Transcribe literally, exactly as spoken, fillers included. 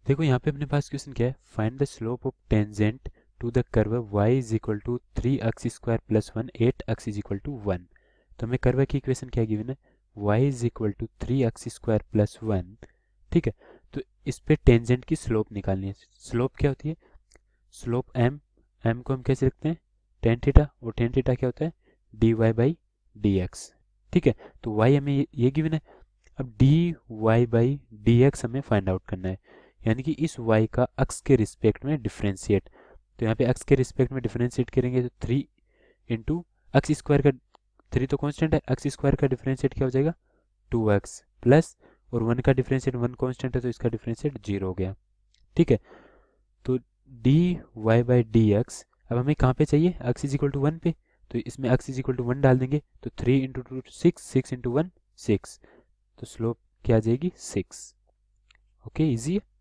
देखो यहाँ पे अपने पास क्वेश्चन क्या है, find the slope of tangent to the curve y is equal to three x square plus one at x is equal to one. तो हमें कर्व की इक्वेशन क्या गिवन है, y is equal to three x square plus one. ठीक है, तो इस पे टेंजेंट की स्लोप निकालनी है। स्लोप क्या होती है, स्लोप m, m को हम कैसे लिखते हैं, टेन थीटा, और टेन थीटा क्या होता है, d y by d x. ठीक है, तो y हमें ये, ये गिवन है। अब d y by d x हमें फाइंड आउट करना है, यानी कि इस y का अक्स के रिस्पेक्ट में डिफ्रेंशिएट। तो यहाँ पे अक्स के रिस्पेक्ट में डिफ्रेंशिएट करेंगे तो थ्री इंटू अक्स स्क्वायर का, थ्री तो कांस्टेंट है, अक्स स्क्वायर का डिफ्रेंशिएट क्या हो जाएगा, टू एक्स प्लस, और वन का डिफ्रेंशिएट, वन कांस्टेंट है तो इसका डिफ्रेंशिएट जीरो हो गया। ठीक है, तो d y by d x अब हमें कहाँ पे चाहिए, x is equal to one पे, तो इसमें x is equal to one डाल देंगे, तो three into two six, six into one six, तो स्लोप क्या आ जाएगी सिक्स। ओके, इजी है।